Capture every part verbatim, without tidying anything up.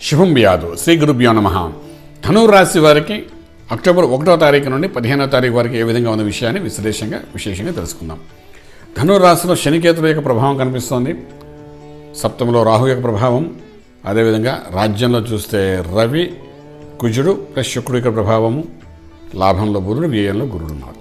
శుభం వ్యాధు శ్రీ గురుభ్యో నమః. ధనుర్ రాశి వారికి అక్టోబర్ ఒకటో తారీఖు నుండి పదిహేనో తారీఖు వరకు ఏ విధంగా ఉన్న విషయాన్ని విశ్లేషంగా విశేషంగా తెలుసుకుందాం. ధనుర్ రాశిలో శనికేతుల యొక్క ప్రభావం కనిపిస్తోంది. సప్తమంలో రాహు యొక్క ప్రభావం, అదేవిధంగా రాజ్యంలో చూస్తే రవి, కుజుడు ప్లస్ శుక్రుడు యొక్క ప్రభావము, లాభంలో బుధుడు, వ్యయంలో గురుడు ఉన్నారు.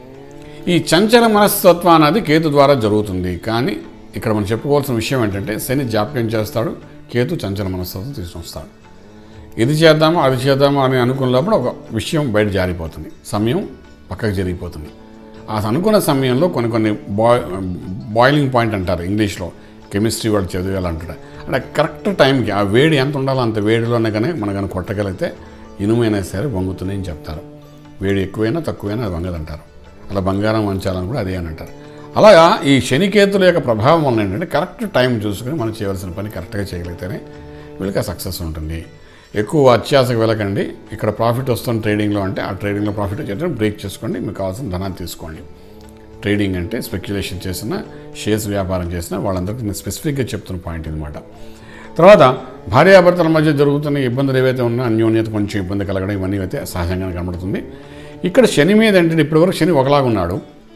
ఈ చంచల మనస్తత్వం అనేది కేతు ద్వారా జరుగుతుంది. కానీ ఇక్కడ మనం చెప్పుకోవాల్సిన విషయం ఏంటంటే శని జాప్యం చేస్తాడు, కేతు చంచల మనస్తత్వం తీసుకొస్తాడు. ఇది చేద్దామో అది చేద్దామో అని అనుకున్నప్పుడు ఒక విషయం బయట జారిపోతుంది, సమయం పక్కకు జరిగిపోతుంది. ఆ అనుకున్న సమయంలో కొన్ని కొన్ని బాయ్ బాయిలింగ్ పాయింట్ అంటారు ఇంగ్లీష్లో, కెమిస్ట్రీ వాళ్ళు చదివేయాలంటారు. అంటే కరెక్ట్ టైంకి ఆ వేడి ఎంత ఉండాలో అంత వేడిలోనే కానీ మనం కానీ కొట్టగలిగితే ఇనుమైనా సరే వంగుతున్నాయని చెప్తారు. వేడి ఎక్కువైనా తక్కువైనా అది వంగదంటారు. అలా బంగారం వంచాలని కూడా అదే అని అంటారు. అలాగా ఈ శనికేతుల యొక్క ప్రభావం వల్ల ఏంటంటే కరెక్ట్ టైం చూసుకుని మనం చేయవలసిన పని కరెక్ట్గా చేయగలిగితేనే వీళ్ళకి సక్సెస్ ఉంటుంది. ఎక్కువ అత్యాశకు వెళ్ళకండి. ఇక్కడ ప్రాఫిట్ వస్తుంది ట్రేడింగ్లో అంటే ఆ ట్రేడింగ్లో ప్రాఫిట్ వచ్చేటప్పుడు బ్రేక్ చేసుకోండి, మీకు కావాల్సిన ధనాన్ని తీసుకోండి. ట్రేడింగ్ అంటే స్పెక్యులేషన్ చేసిన, షేర్స్ వ్యాపారం చేసిన వాళ్ళందరికీ నేను స్పెసిఫిక్గా చెప్తున్న పాయింట్ అనమాట. తర్వాత భార్యాభర్తల మధ్య జరుగుతున్న ఇబ్బందులు ఏవైతే ఉన్నా అన్యోన్యత కొంచెం ఇబ్బంది కలగడం ఇవన్నీ అయితే సహజంగానే కనబడుతుంది. ఇక్కడ శని మీద అంటే ఇప్పటివరకు శని ఒకలాగా ఉన్నాడు,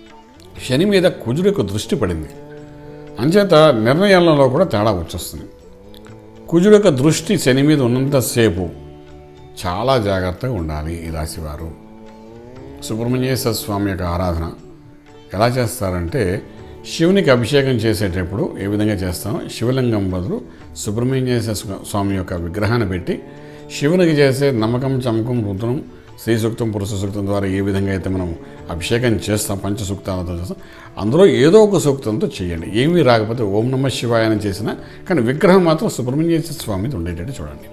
శని మీద కుజుడు యొక్క దృష్టి పడింది. అంచేత నిర్ణయాలలో కూడా తేడా వచ్చేస్తుంది. కుజుడు యొక్క దృష్టి శని మీద ఉన్నంతసేపు చాలా జాగ్రత్తగా ఉండాలి ఈ రాశివారు. సుబ్రహ్మణ్యేశ్వర స్వామి యొక్క ఆరాధన ఎలా చేస్తారంటే శివునికి అభిషేకం చేసేటప్పుడు ఏ విధంగా చేస్తామో శివలింగం బదులు సుబ్రహ్మణ్యేశ్వర స్వామి యొక్క విగ్రహాన్ని పెట్టి శివునికి చేసే నమ్మకం, చమకం, రుద్రం, శ్రీ సూక్తం, పురుష సూక్తం ద్వారా ఏ విధంగా అయితే మనం అభిషేకం చేస్తాం, పంచ సూక్తాలతో చేస్తాం, అందులో ఏదో ఒక సూక్తంతో చేయండి. ఏమీ రాకపోతే ఓం నమ శివాయ అని చేసినా కానీ విగ్రహం మాత్రం సుబ్రహ్మణ్యేశ్వర స్వామి ఉండేటట్టు చూడండి.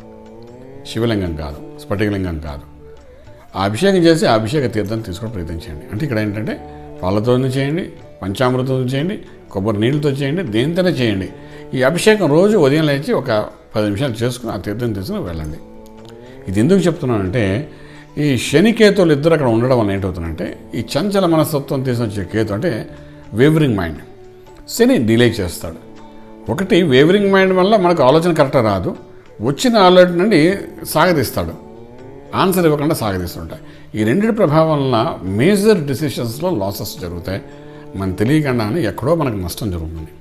శివలింగం కాదు, స్ఫటికలింగం కాదు. ఆ అభిషేకం చేసి ఆ అభిషేక తీర్థాన్ని తీసుకోవడం ప్రయత్నించండి. అంటే ఇక్కడ ఏంటంటే పాలతో చేయండి, పంచామృతంతో చేయండి, కొబ్బరి నీళ్ళతో చేయండి, దేనితోనే చేయండి. ఈ అభిషేకం రోజు ఉదయం లేచి ఒక పది నిమిషాలు చేసుకుని ఆ తీర్థం తీసుకుని వెళ్ళండి. ఇది ఎందుకు చెప్తున్నానంటే ఈ శనికేతులు ఇద్దరు అక్కడ ఉండడం వల్ల ఏంటవుతుందంటే ఈ చంచల మనస్తత్వం తీసుకొచ్చే కేతు అంటే వేవరింగ్ మైండ్, శని డిలే చేస్తాడు. ఒకటి వేవరింగ్ మైండ్ వల్ల మనకు ఆలోచన కరెక్ట్గా రాదు, వచ్చిన ఆలోచన నుండి సాగదీస్తాడు, ఆన్సర్ ఇవ్వకుండా సాగదీస్తుంటాయి. ఈ రెండింటి ప్రభావం వలన మేజర్ డిసిషన్స్లో లాసెస్ జరుగుతాయి. మనం తెలియకుండానే ఎక్కడో మనకు నష్టం జరుగుతుంది.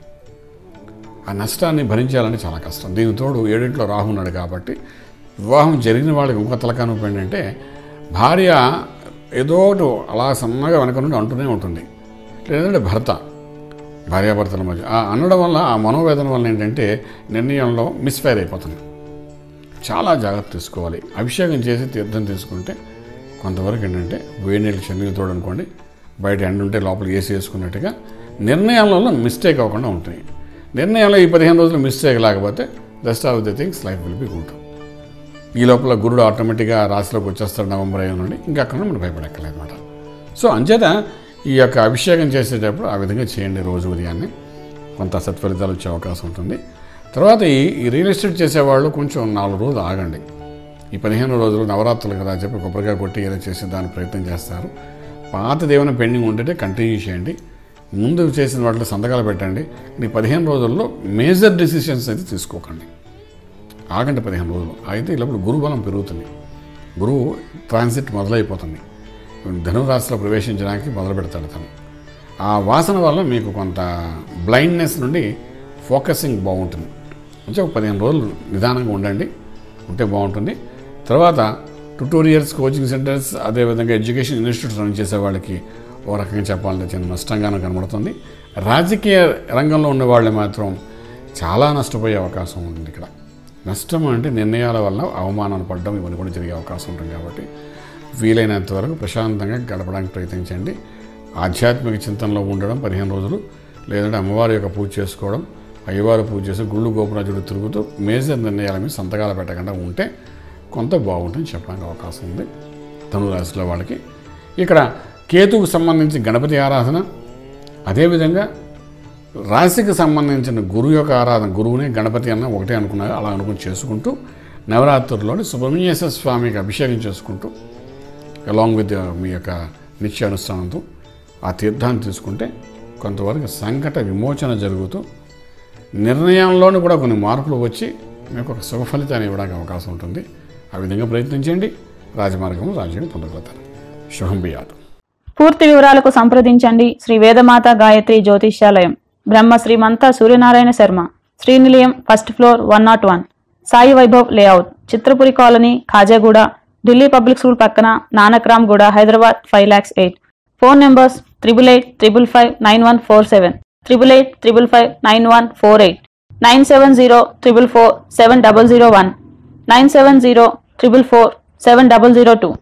ఆ నష్టాన్ని భరించాలని చాలా కష్టం. దీనికి తోడు ఏడింట్లో రాహు ఉన్నాడు కాబట్టి వివాహం జరిగిన వాళ్ళకి ఇంకో తలకాను ఏంటంటే భార్య ఏదో ఒకటి అలా సన్నగా వెనక నుండి అంటూనే ఉంటుంది. లేదంటే భర్త, భార్యాభర్తల మధ్య ఆ అనడం వల్ల ఆ మనోవేదన వల్ల ఏంటంటే నిర్ణయంలో మిస్ఫైర్ అయిపోతుంది. చాలా జాగ్రత్త తీసుకోవాలి. అభిషేకం చేసి తీర్థం తీసుకుంటే కొంతవరకు ఏంటంటే వేడి నీళ్ళు చెన్నీళ్ళు తోడు అనుకోండి, బయట ఎండ ఉంటే లోపల ఏసీ వేసుకున్నట్టుగా నిర్ణయాలలో మిస్టేక్ అవ్వకుండా ఉంటాయి. నిర్ణయంలో ఈ పదిహేను రోజులు మిస్టేక్ లేకపోతే rest of the things life will be good. ఈ లోపల గురుడు ఆటోమేటిక్గా రాశిలోకి వచ్చేస్తాడు నవంబర్ ఐదు నుండి, ఇంకా అక్కడ మనం భయపడక్కర్లేదు అనమాట. సో అంచేత ఈ యొక్క అభిషేకం చేసేటప్పుడు ఆ విధంగా చేయండి రోజు ఉదయాన్నే, కొంత సత్ఫలితాలు వచ్చే అవకాశం ఉంటుంది. తర్వాత ఈ ఈ రియల్ ఎస్టేట్ చేసేవాళ్ళు కొంచెం నాలుగు రోజులు ఆగండి. ఈ పదిహేను రోజులు నవరాత్రులు కదా చెప్పి కొబ్బరికాయ కొట్టి ఏదో చేసే దాని ప్రయత్నం చేస్తారు. పాతది ఏమైనా పెండింగ్ ఉంటే కంటిన్యూ చేయండి. ముందు చేసిన వాటిలో సంతకాలు పెట్టండి. ఈ పదిహేను రోజుల్లో మేజర్ డెసిషన్స్ అయితే తీసుకోకండి, ఆగండి పదిహేను రోజులు. అయితే ఇలాప్పుడు గురుబలం పెరుగుతుంది, గురువు ట్రాన్సిట్ మొదలైపోతుంది, ధనురాశిలో ప్రవేశించడానికి మొదలు పెడతాడు తను. ఆ వాసన వల్ల మీకు కొంత బ్లైండ్నెస్ నుండి ఫోకసింగ్ బాగుంటుంది. అంటే ఒక పదిహేను రోజులు నిదానంగా ఉండండి, ఉంటే బాగుంటుంది. తర్వాత ట్యుటోరియల్స్, కోచింగ్ సెంటర్స్, అదేవిధంగా ఎడ్యుకేషన్ ఇన్స్టిట్యూట్స్ రన్ చేసే వాళ్ళకి ఓ రకంగా చెప్పాలంటే చిన్న నష్టంగానే కనబడుతుంది. రాజకీయ రంగంలో ఉన్న వాళ్ళు మాత్రం చాలా నష్టపోయే అవకాశం ఉంది. ఇక్కడ నష్టం అంటే నిర్ణయాల వల్ల అవమానాలు పడడం ఇవన్నీ కూడా జరిగే అవకాశం ఉంటుంది. కాబట్టి వీలైనంత వరకు ప్రశాంతంగా గడపడానికి ప్రయత్నించండి. ఆధ్యాత్మిక చింతనలో ఉండడం పదిహేను రోజులు, లేదంటే అమ్మవారి యొక్క పూజ చేసుకోవడం, అయ్యవారి పూజ చేసి గుళ్ళు గోపురాజుడు తిరుగుతూ మేజర్ నిర్ణయాల మీద సంతకాలు పెట్టకుండా ఉంటే కొంత బాగుంటుంది చెప్పడానికి అవకాశం ఉంది ధనురాశిలో వాళ్ళకి. ఇక్కడ కేతువుకు సంబంధించి గణపతి ఆరాధన, అదేవిధంగా రాశికి సంబంధించిన గురువు యొక్క ఆరాధన, గురువునే గణపతి అన్న ఒకటే అనుకున్నారు, అలా అనుకుని చేసుకుంటూ నవరాత్రుల్లోని సుబ్రహ్మణ్యేశ్వర స్వామికి అభిషేకం చేసుకుంటూ అలాంగ్ విత్ మీ యొక్క నిత్య అనుష్ఠానంతో ఆ తీర్థాన్ని తీసుకుంటే కొంతవరకు సంకట విమోచన జరుగుతూ నిర్ణయంలోనూ కూడా కొన్ని మార్పులు వచ్చి మీకు ఒక శుభ ఫలితాన్ని ఇవ్వడానికి అవకాశం ఉంటుంది. ఆ విధంగా ప్రయత్నించండి, రాజమార్గం రాజ్యాన్ని పొందగలుగుతారు. శుభం బియాదు. పూర్తి వివరాలకు సంప్రదించండి Shri Vedamata Gayatri Jyotishyalayam, Brahma Srimantha Suryanarayana Sharma, Srinilayam, first floor, one naught one, Sai Vaibhav layout, Chitrapuri colony, Khajaguda, Delhi Public School పక్కన, Nanakram Guda, Hyderabad five lakhs eight. Phone numbers triple eight triple five nine one four seven, triple eight triple five nine one four eight, nine seven zero triple four seven double zero one, nine seven zero triple four seven double zero two.